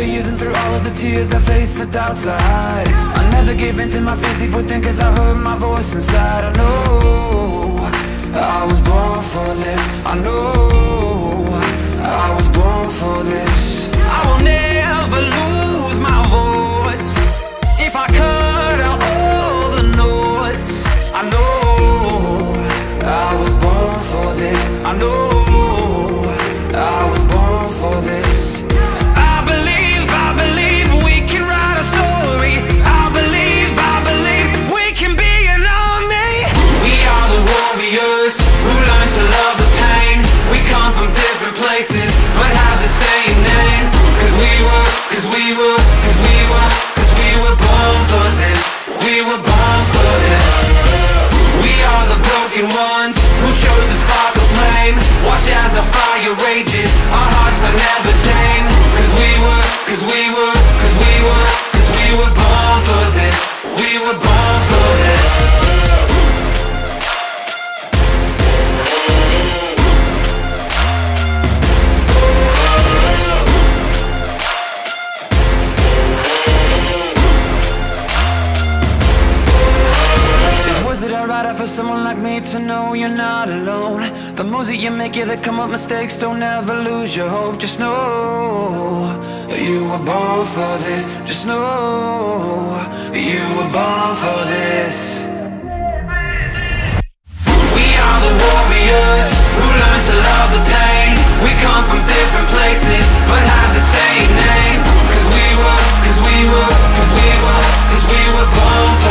for years, and through all of the tears I faced the doubts I hide. I never gave in to my fears deep within, cause I heard my voice inside. I know I was born for this. I know I was born for this. I will never lose my voice. If I cut out all the noise, I know I was born for this. I know I was born for this. I believe we can write a story. I believe we can be an army. We are the warriors who learn to love the pain. We come from different places but have the same name. Cause we were born for this. We were born for this. We are the broken ones who chose to spark a flame. Watch as our fire rages, our hearts are never tame. Cause we were born for this. We were born for this. For someone like me to know you're not alone. The moves that you make, yeah, that come up mistakes. Don't ever lose your hope. Just know you were born for this. Just know you were born for this. We are the warriors who learn to love the pain. We come from different places but have the same name. Cause we were born for